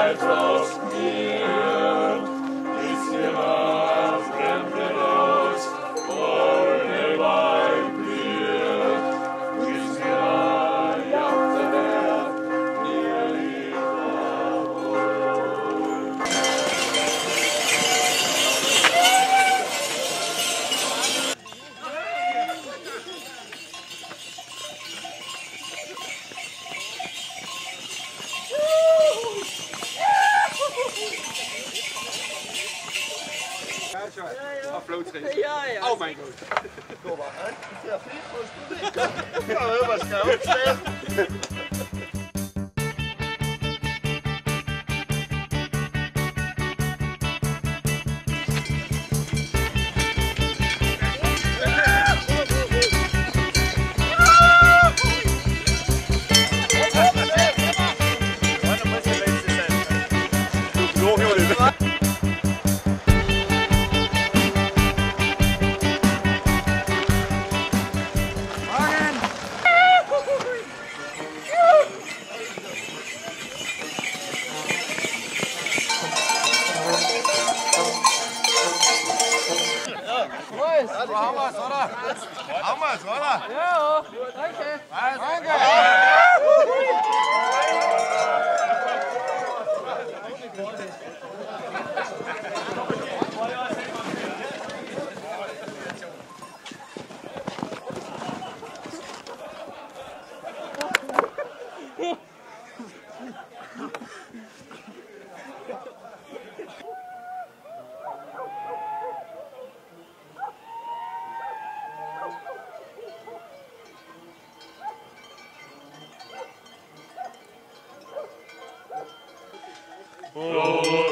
Ja, ja. Oh mein Gott. Kom maar uit. Ja, vriend, was goed. Ja, was koud. Haben wir's, oder? Ja, danke. Danke. O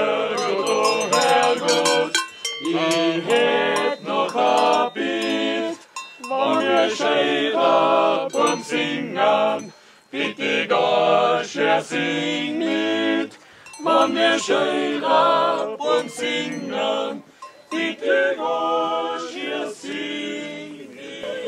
Herrgott, ich hätt noch ein Bild, wann wir Scheiter beim Singen, bitte gar sing mit. Wann wir Scheiter beim Singen, bitte gar sing mit.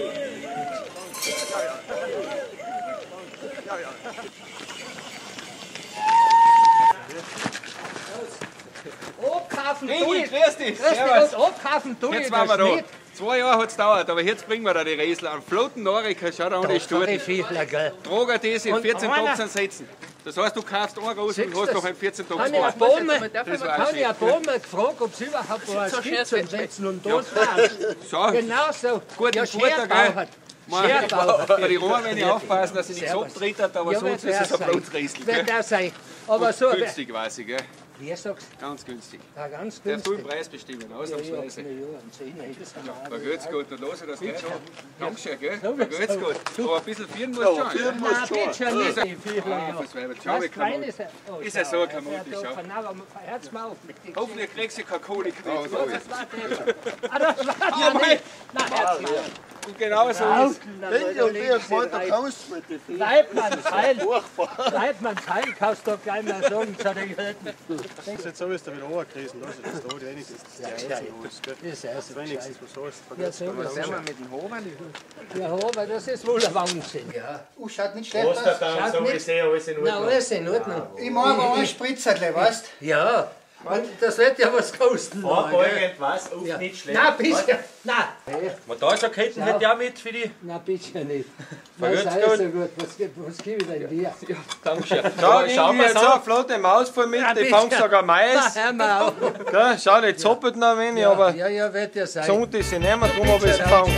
Abkaufen tue Ingi, ich. grüß dich. Grüß Servus. dich, abkaufen tue ich Jetzt waren wir das da. nicht. 2 Jahre hat es gedauert, aber jetzt bringen wir da die Riesel an. Flotten Norika, schau da an die Das Sturten. Fiedler, gell. Trager das in Und 14 einer- Tagen setzen. Das heißt, du kaufst einen raus und hast noch einen 14 Tagen Kann ich Spaß. ein paar Mal, Das war habe ich schön. ein paar Mal gefragt, ob es überhaupt was gibt zum Setzen und das war's. So, Genau so. Guten Ja, Futter, Scherbauer. gell? Scherbauer. Bei den Rohren wenn ich aufpassen, dass ich nichts Servus. abtritt, aber Ja, sonst wird ist es ein der sein. Blutsriesel. Wird Gell? der sein. Aber so, Günstig weiß ich, gell? wie sagst Ganz günstig. du, ja, ganz Darfst du den günstig. Preis bestimmen, Ja, ausnahmsweise. ein Zehner ist es Da geht's gut, dann lass ich das gleich an. Dankeschön, gell? Da Sowieso. geht's gut. Aber ein bisschen vieren musst du schon. Vieren gell? musst Nein, schon. bitte nicht. Ah, Die Fiedler, ja. fürs Weiberl. Schau, Was wie klein Klamotten. ist er? Oh, Ist er so schau, ein Klamotten, der schau. von Nauer, hört's mal auf mit den Hoffentlich kriegst du keine Kohle. Das war der. Ah, das war Ja, der mei. nicht. Nein, hört's mal auf. Und genau so ist Wenn ihr dir mal der Kaus mit den Fieren. Leibmanns Heil, kannst du gleich mal sagen zu den Hirten. Das ist jetzt so, wie es da wieder runtergerissen hast. Das ist da, die wenigstens das Einzige, was, gell? Das ist erst Das wenigstens was hast. Ja, so Kann man was. anschauen. mit dem Hofer. Ja, aber das ist wohl ein Wahnsinn. Ja. Schaut nicht schlecht aus. Schaut nicht. alles in Na, alles in Ordnung. Ich mache aber ein Spritzerle, weißt Ja, und das wird ja was kosten. was, auf Ja. nicht schlecht. Nein, bitte. Nein. Man da schon Ketten hätte ich auch mit für die. Nein, bitte nicht. Verrückt Das ist so gut. Was gebe ich denn dir? Dankeschön. Schau mal, jetzt so eine flotte Maus voll mit, die fangst sogar Mais. Na, hör mal auf. Gell? Schau, die zappelt noch ein wenig, aber Ja, wird ja sein. gesund ist sie nicht mehr, drum habe ich sie gefangen.